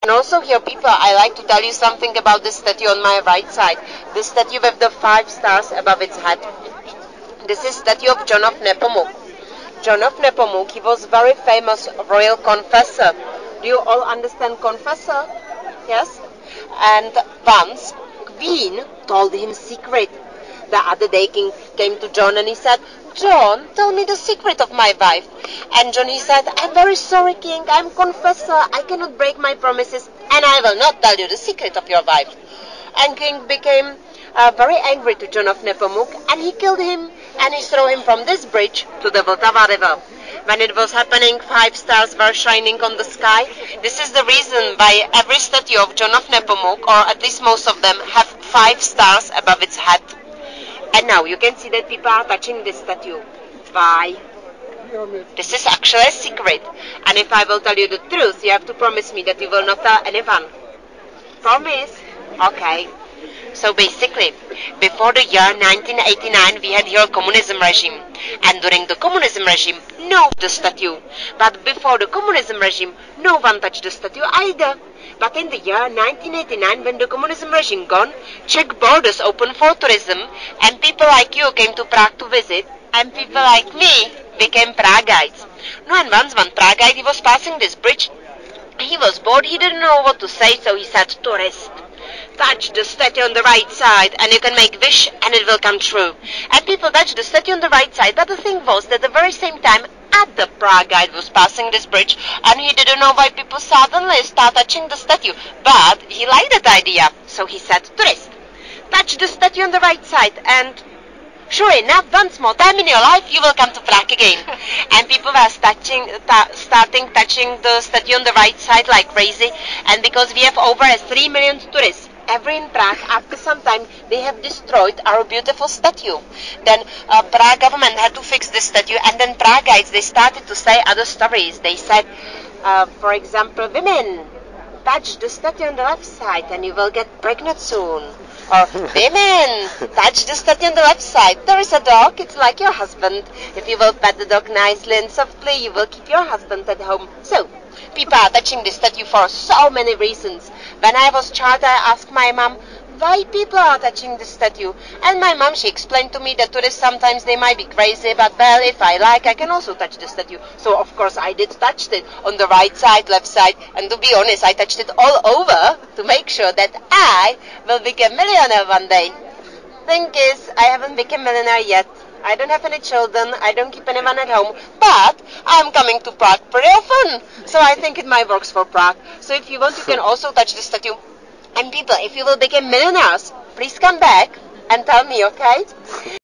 And also here, people, I like to tell you something about this statue on my right side. This statue with the 5 stars above its head. This is statue of John of Nepomuk. John of Nepomuk, he was very famous royal confessor. Do you all understand confessor? Yes? And once, Queen told him secret. The other day, King came to John and he said, "John, tell me the secret of my wife." And John, he said, "I'm very sorry, King, I'm confessor, I cannot break my promises, and I will not tell you the secret of your wife." And King became very angry to John of Nepomuk, and he killed him, and he threw him from this bridge to the Vltava river. When it was happening, 5 stars were shining on the sky. This is the reason why every statue of John of Nepomuk, or at least most of them, have 5 stars above its head. And now you can see that people are touching this statue. Why? This is actually a secret. And if I will tell you the truth, you have to promise me that you will not tell anyone. Promise? Okay. So basically, before the year 1989, we had here communism regime. And during the communism regime, no the statue. But before the communism regime, no one touched the statue either. But in the year 1989, when the communism regime gone, Czech borders opened for tourism, and people like you came to Prague to visit, and people like me became Prague guides. No, and once one Prague guide, he was passing this bridge. He was bored, he didn't know what to say, so he said, "Tourist, touch the statue on the right side and you can make wish and it will come true." And people touched the statue on the right side, but the thing was that at the very same time, the Prague guide was passing this bridge and he didn't know why people suddenly start touching the statue, but he liked that idea, so he said, "Tourist, touch the statue on the right side and sure enough, once more time in your life you will come to Prague again." And people were starting touching the statue on the right side like crazy, and because we have over 3 million tourists every in Prague, after some time they have destroyed our beautiful statue. Then Prague government had to fix the statue, and then Prague guides, they started to say other stories. They said, for example, "Women, touch the statue on the left side and you will get pregnant soon." Or, "Women, touch the statue on the left side. There is a dog, it's like your husband. If you will pet the dog nicely and softly, you will keep your husband at home." So, people are touching the statue for so many reasons. When I was child, I asked my mom, why people are touching the statue? And my mom, she explained to me that tourists sometimes they might be crazy, but well, if I like, I can also touch the statue. So of course I did touch it on the right side, left side, and to be honest, I touched it all over to make sure that I will become a millionaire one day. Thing is, I haven't become a millionaire yet. I don't have any children, I don't keep anyone at home, but I'm coming to Prague pretty often. So I think it might work for Prague. So if you want, you can also touch the statue. And people, if you will become millionaires, please come back and tell me, okay?